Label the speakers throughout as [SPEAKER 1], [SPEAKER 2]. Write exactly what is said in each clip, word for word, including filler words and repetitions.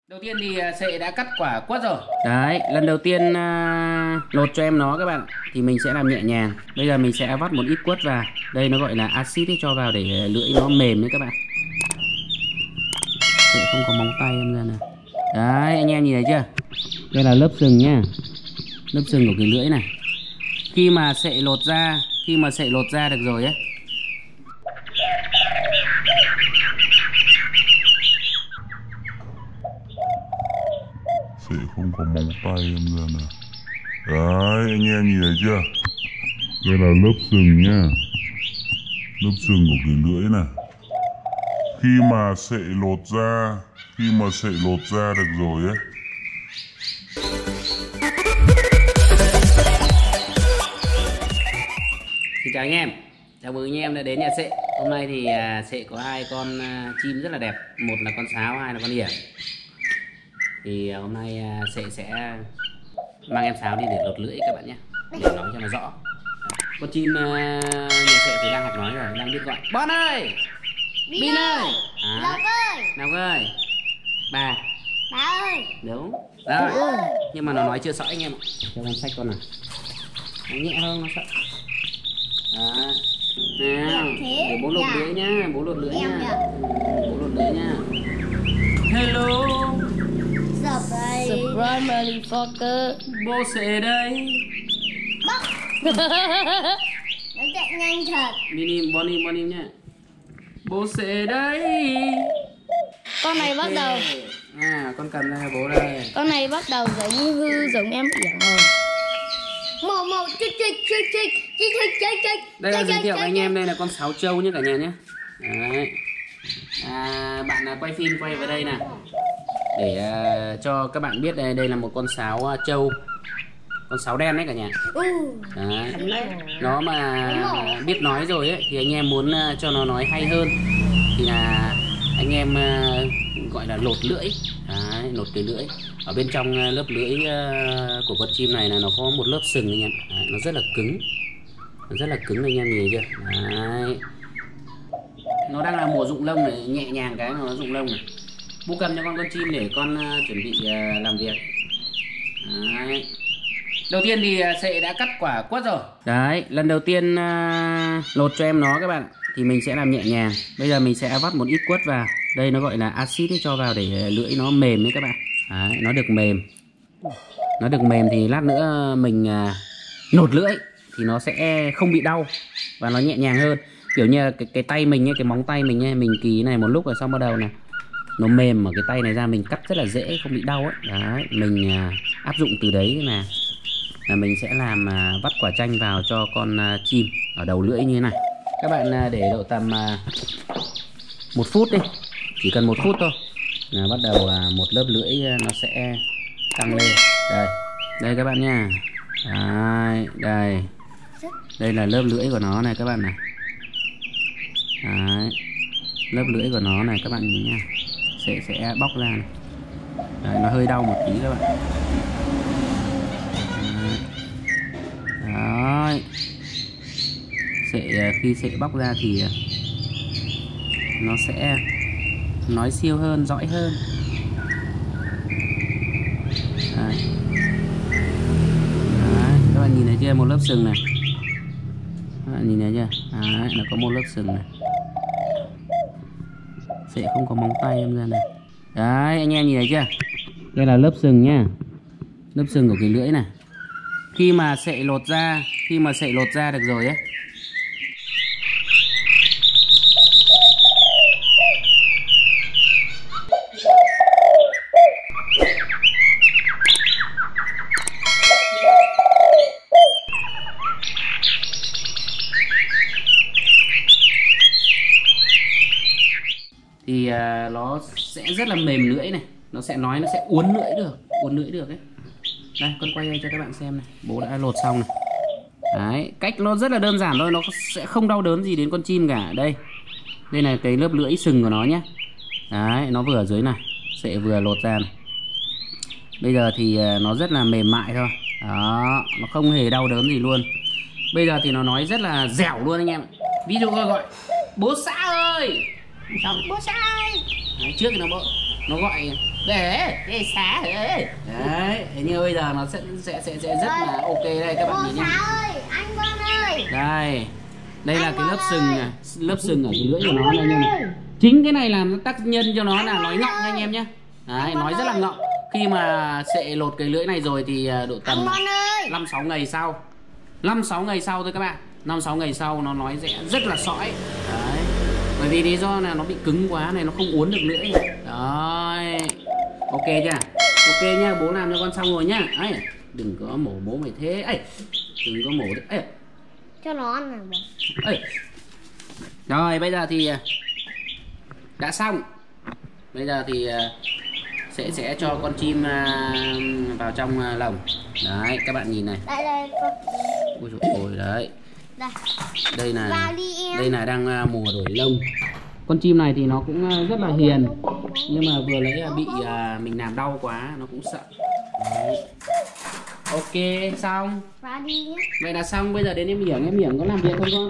[SPEAKER 1] Đầu tiên thì Sệ đã cắt quả quất rồi. Đấy, lần đầu tiên uh, lột cho em nó các bạn. Thì mình sẽ làm nhẹ nhàng. Bây giờ mình sẽ vắt một ít quất vào. Đây nó gọi là axit ấy, cho vào để lưỡi nó mềm đấy các bạn. Sệ không có móng tay em ra nè. Đấy, anh em nhìn thấy chưa? Đây là lớp sừng nhá. Lớp sừng của cái lưỡi này. Khi mà Sệ lột ra, khi mà Sệ lột ra được rồi ấy,
[SPEAKER 2] Sệ không có móng tay em ra nè. Đấy, anh em nhìn thấy chưa? Đây là lớp sừng nhá. Lớp sừng của cái lưỡi này. Khi mà Sệ lột ra, khi mà Sệ lột ra được rồi ấy.
[SPEAKER 1] Xin chào anh em, chào mừng anh em đã đến nhà Sệ. Hôm nay thì Sệ có hai con chim rất là đẹp. Một là con sáo, hai là con yển. Thì hôm nay Sệ sẽ mang em sáo đi để lột lưỡi các bạn nhé, để nói cho nó rõ. Con chim nhà Sệ thì đang học nói rồi, đang biết gọi Bon ơi, Bin ơi,
[SPEAKER 3] Lộc ơi,
[SPEAKER 1] Lộc ơi, bà,
[SPEAKER 3] bà ơi.
[SPEAKER 1] đúng rồi. Nhưng mà nó nói chưa rõ anh em ạ. Cho con sách con nào, nó nhẹ hơn nó sợ. Đó. Nào, để bố lột lưỡi nhá, bố lột lưỡi nhá, bố lột lưỡi nhá. Hello,
[SPEAKER 3] Surprise motherfucker.
[SPEAKER 1] bố Sệ đây.
[SPEAKER 3] Bóc. Nó chạy nhanh thật.
[SPEAKER 1] Minim, Bonnie, Bonnie nhá. Bố Sệ đây.
[SPEAKER 3] Con này bắt đầu,
[SPEAKER 1] À, con cầm ra bố đây.
[SPEAKER 3] con này bắt đầu giống hư giống em yển rồi. Màu màu chích chích chích chích chích chích chích.
[SPEAKER 1] Đây là giới thiệu với anh em, đây là con sáo trâu nhé cả nhà nhé. Đấy. À, bạn là quay phim quay vào đây nè, để uh, cho các bạn biết đây, đây là một con sáo uh, trâu, con sáo đen đấy cả nhà. Đấy. Nó mà biết nói rồi ấy, thì anh em muốn uh, cho nó nói hay hơn thì là anh em uh, gọi là lột lưỡi. Đấy, lột cái lưỡi. Ở bên trong uh, lớp lưỡi uh, của con chim này là nó có một lớp sừng anh em. Đấy, nó rất là cứng, nó rất là cứng anh em nhìn chưa. Đấy. Nó đang là mùa rụng lông này, nhẹ nhàng cái nó rụng lông này. Bố cầm cho con con chim để con uh, chuẩn bị uh, làm việc. Đấy. Đầu tiên thì uh, Sệ đã cắt quả quất rồi. Đấy, lần đầu tiên uh, lột cho em nó các bạn. Thì mình sẽ làm nhẹ nhàng. Bây giờ mình sẽ vắt một ít quất vào. Đây nó gọi là axit ấy, cho vào để lưỡi nó mềm đấy các bạn. Đấy, nó được mềm. Nó được mềm thì lát nữa mình uh, nột lưỡi thì nó sẽ không bị đau và nó nhẹ nhàng hơn. Kiểu như cái, cái tay mình ấy, cái móng tay mình ấy, mình kì này một lúc rồi xong bắt đầu này nó mềm ở cái tay này ra, mình cắt rất là dễ, không bị đau ấy. Đấy, mình à, áp dụng từ đấy là là mình sẽ làm à, vắt quả chanh vào cho con à, chim ở đầu lưỡi như thế này. Các bạn à, để độ tầm à, một phút đi, chỉ cần một phút thôi là bắt đầu à, một lớp lưỡi à, nó sẽ tăng lên. Đây, đây các bạn nha. Đấy, đây, đây là lớp lưỡi của nó này các bạn này. Đấy, lớp lưỡi của nó này các bạn nhìn nha, sẽ sẽ bóc ra này. Đấy, nó hơi đau một tí các bạn. Đấy. Sệ, khi Sệ bóc ra thì nó sẽ nói siêu hơn, rõ hơn. Đấy. Đấy, các bạn nhìn thấy chưa, một lớp sừng này. Các bạn nhìn thấy chưa? Đấy, nó có một lớp sừng này. Sệ không có móng tay em ra này. Đấy, anh em nhìn thấy chưa? Đây là lớp sừng nhá. Lớp sừng của cái lưỡi này. Khi mà Sệ lột ra, khi mà Sệ lột ra được rồi ấy, thì uh, nó sẽ rất là mềm lưỡi này, nó sẽ nói, nó sẽ uốn lưỡi được, uốn lưỡi được ấy. Đây, con quay đây cho các bạn xem này, bố đã lột xong này. Đấy, cách nó rất là đơn giản thôi, nó sẽ không đau đớn gì đến con chim cả. Đây, đây là cái lớp lưỡi sừng của nó nhé. Đấy, nó vừa ở dưới này, Sệ vừa lột ra này. Bây giờ thì uh, nó rất là mềm mại thôi. Đó, nó không hề đau đớn gì luôn. Bây giờ thì nó nói rất là dẻo luôn anh em. Ví dụ gọi bố xã ơi, xong bố xã ơi. Đấy, trước thì nó nó gọi để để xá đấy. Đấy, thế như bây giờ nó sẽ sẽ sẽ sẽ rất là ok đây các bạn
[SPEAKER 3] Cô
[SPEAKER 1] nhìn nhé.
[SPEAKER 3] Sáu ơi, anh Vân ơi.
[SPEAKER 1] Đây, đây là
[SPEAKER 3] Anh
[SPEAKER 1] cái lớp
[SPEAKER 3] Vân
[SPEAKER 1] sừng
[SPEAKER 3] ơi.
[SPEAKER 1] này, lớp sừng ở cái lưỡi của
[SPEAKER 3] Anh
[SPEAKER 1] nó
[SPEAKER 3] Vân
[SPEAKER 1] này anh em
[SPEAKER 3] ơi.
[SPEAKER 1] này. Chính cái này là nó tác nhân cho nó
[SPEAKER 3] Anh
[SPEAKER 1] là
[SPEAKER 3] Vân
[SPEAKER 1] nói ngọng
[SPEAKER 3] ơi.
[SPEAKER 1] nha anh em nhé. Đấy,
[SPEAKER 3] Anh
[SPEAKER 1] nói
[SPEAKER 3] Vân
[SPEAKER 1] rất là
[SPEAKER 3] ơi.
[SPEAKER 1] ngọng. Khi mà sệ lột cái lưỡi này rồi thì à, độ tầm
[SPEAKER 3] Anh Vân ơi.
[SPEAKER 1] năm sáu ngày sau, năm sáu ngày sau thôi các bạn, năm sáu ngày sau nó nói sẽ rất là sõi. Đấy. Bởi vì lý do là nó bị cứng quá này, nó không uốn được lưỡi. Đấy. Ok chưa? Ok nhá, bố làm cho con xong rồi nhá. Ấy, đừng có mổ bố mày thế. Ấy, đừng có mổ thế. Ấy.
[SPEAKER 3] Cho nó ăn nào bố.
[SPEAKER 1] Ấy. Rồi bây giờ thì đã xong. Bây giờ thì sẽ sẽ cho con chim vào trong lồng. Đấy, các bạn nhìn này.
[SPEAKER 3] Đây đây con.
[SPEAKER 1] Ôi dồi ôi đấy.
[SPEAKER 3] Đây.
[SPEAKER 1] Đây là
[SPEAKER 3] Vào đi em.
[SPEAKER 1] đây là đang mùa đổi lông. Con chim này thì nó cũng rất là hiền, nhưng mà vừa nãy bị à, mình làm đau quá nó cũng sợ. Đấy. Ok xong.
[SPEAKER 3] Vào đi nhé.
[SPEAKER 1] Vậy là xong, bây giờ đến em Hiển, em Hiển có làm việc không con?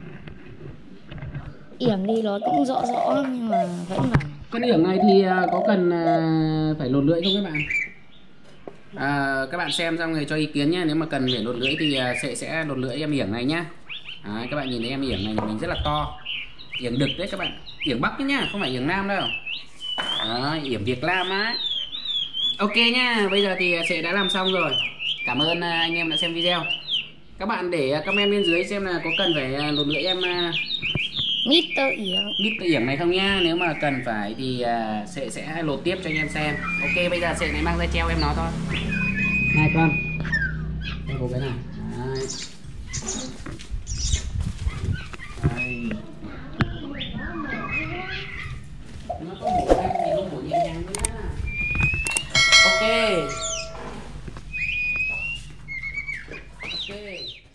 [SPEAKER 3] Yểm đi nó cũng rõ rõ nhưng mà vẫn là.
[SPEAKER 1] Con Hiển này thì à, có cần à, phải lột lưỡi không các bạn? À, các bạn xem xong rồi cho ý kiến nhé. Nếu mà cần phải lột lưỡi thì à, sẽ sẽ lột lưỡi em Hiển này nhá. Đấy, các bạn nhìn thấy em Hiển này mình rất là to. Hiển đực đấy các bạn, Hiển Bắc đấy nhá, không phải Hiển Nam đâu. Đó, Hiển Việt Nam á. Ok nhá, bây giờ thì sẽ đã làm xong rồi. Cảm ơn anh em đã xem video. Các bạn để comment bên dưới xem là có cần phải lột lưỡi em
[SPEAKER 3] mít tơ Yểm.
[SPEAKER 1] mít tơ Yểm này không nhá. Nếu mà cần phải thì sẽ sẽ lột tiếp cho anh em xem. Ok, bây giờ sẽ lại mang ra treo em nó thôi. Này con, đây có cái này. Đấy. Đây. Nó có mổ nhanh thì không mổ nhẹ nhàng nữa nhá. Ok. Ok.